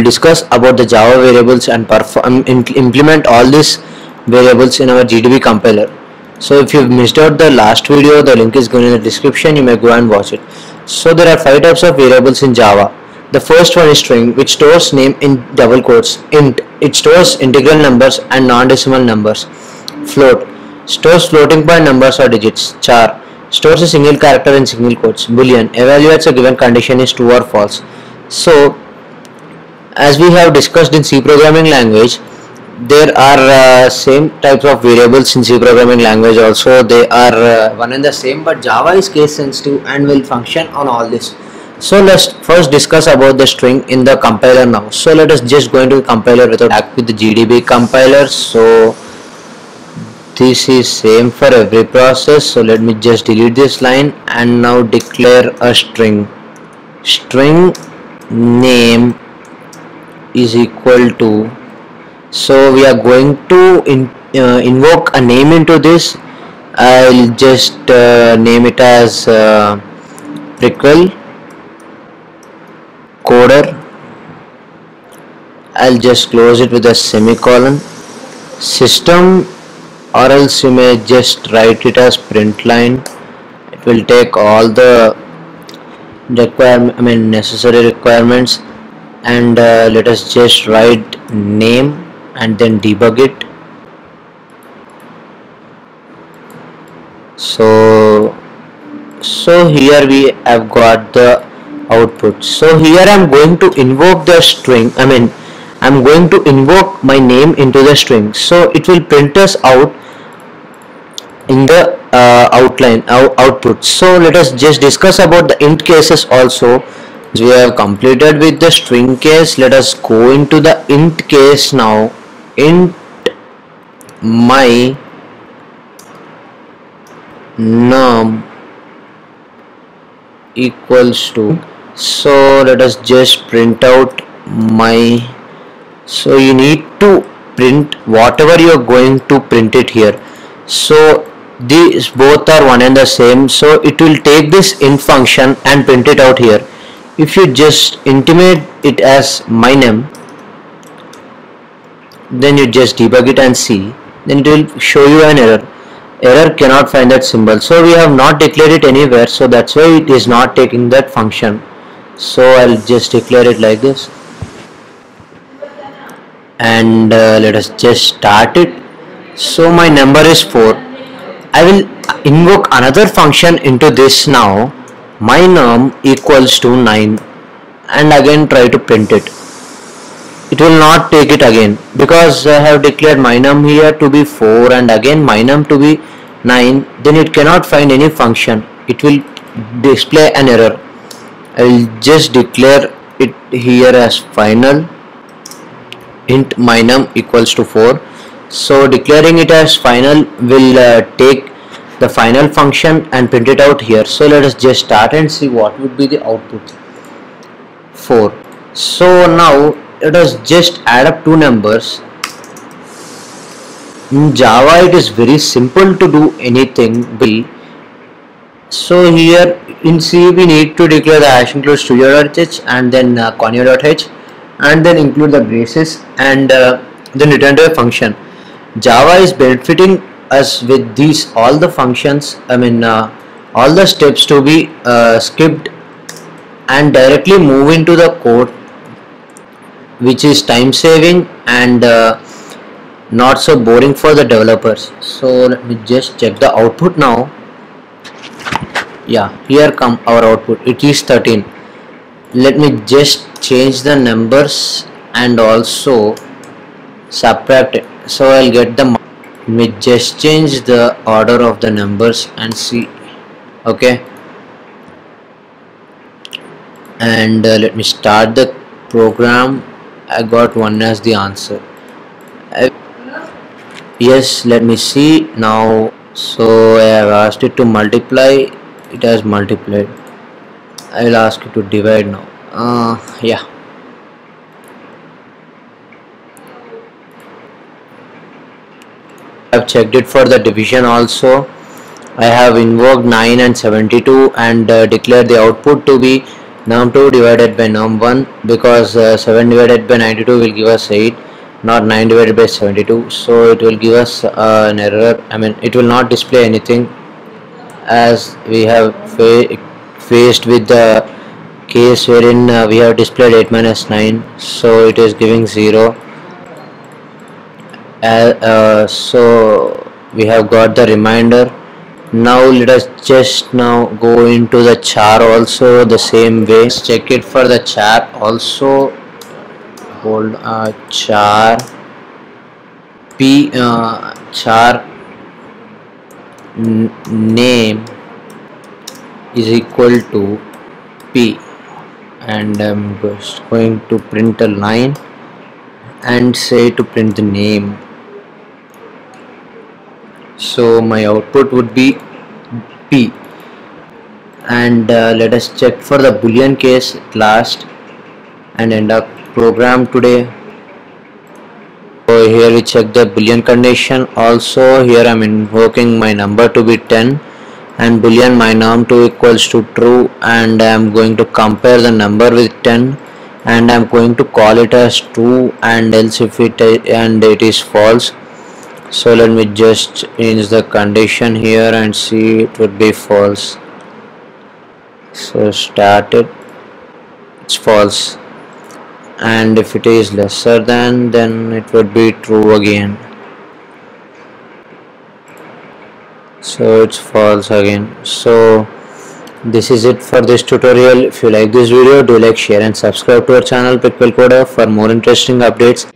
discuss about the Java variables and implement all these variables in our GDB compiler. So if you've missed out the last video, the link is going in the description. You may go and watch it. So there are 5 types of variables in Java. The first one is string, which stores name in double quotes. Int, it stores integral numbers and non-decimal numbers. Float, stores floating point numbers or digits. Char, stores a single character in single quotes. Boolean, evaluates a given condition is true or false. So as we have discussed in C programming language, there are same types of variables in C programming language also. They are one and the same, but Java is case sensitive and will function on all this. So let's first discuss about the string in the compiler now. So let us just go into the compiler with the GDB compiler. So this is same for every process. So let me just delete this line and now declare a string. String name is equal to, so we are going to invoke a name into this. I'll just name it as Prickle Coder. I'll just close it with a semicolon. System, or else you may just write it as print line. It will take all the necessary requirements, and let us just write name and then debug it. So here we have got the output. So here I'm going to invoke the string, I'm going to invoke my name into the string, so it will print us out in the output. So let us just discuss about the int cases also. We have completed with the string case. Let us go into the int case now. Int my num equals to, so let us just print out my, so you need to print whatever you are going to print it here. So these both are one and the same, so it will take this int function and print it out here. If you just intimate it as my name, then you just debug it and see, then it will show you an error. Error cannot find that symbol. So we have not declared it anywhere, so that's why it is not taking that function. So I'll just declare it like this, and let us just start it. So my number is 4. I will invoke another function into this now. My num equals to 9, and again try to print it. It will not take it again because I have declared my num here to be 4 and again my num to be 9. Then it cannot find any function. It will display an error. I will just declare it here as final. Int my num equals to 4. So declaring it as final will take the final function and print it out here. So let us just start and see what would be the output. 4. So now let us just add up two numbers. In Java it is very simple to do anything. So here in C we need to declare the hash include studio.h and then conio.h and then include the braces and then return to a function. Java is benefiting us with these all the functions, all the steps to be skipped and directly move into the code, which is time saving and not so boring for the developers. So let me just check the output now. Yeah, here come our output. It is 13. Let me just change the numbers and also subtract it. So I'll get the, let me just change the order of the numbers and see. Okay, and let me start the program. I got 1 as the answer. Yes, let me see now. So I have asked it to multiply. It has multiplied. I will ask it to divide now. Yeah, I have checked it for the division also. I have invoked 9 and 72 and declared the output to be num2 divided by num1, because 7 divided by 92 will give us 8, not 9 divided by 72. So it will give us an error. I mean, it will not display anything, as we have faced with the case wherein we have displayed 8 minus 9, so it is giving 0. So we have got the reminder. Now let us just now go into the char also the same way. Let's check it for the char also. Hold char p char name is equal to p, and I'm just going to print a line and say to print the name. So my output would be p, and let us check for the boolean case at last and end up program today. So here we check the boolean condition also. Here I'm invoking my number to be 10 and boolean my num2 equals to true, and I'm going to compare the number with 10, and I'm going to call it as true, and else if it is false. So let me just change the condition here and see, it would be false. So start it, it's false, and if it is lesser than, then it would be true again. So it's false again. So this is it for this tutorial. If you like this video, do like, share and subscribe to our channel Pickle Coder for more interesting updates.